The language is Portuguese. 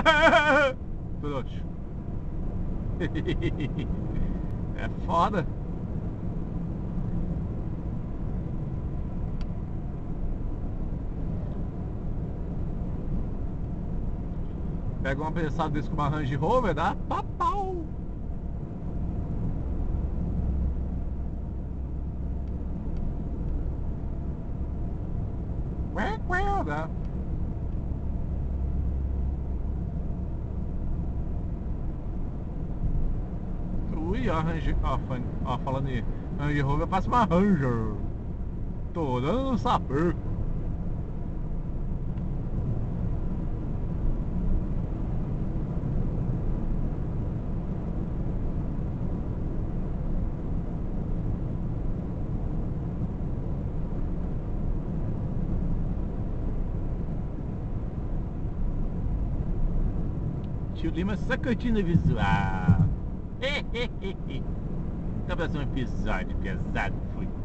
Trouxa. É foda. Pega uma prensada desse com uma Range Rover, dá pau. Dá. Ui, a Range... Ó, falando em Range Rover, parece uma Ranger. Tô dando um saber. Tio Lima sacantina visual. Até o próximo episódio pesado. Fui.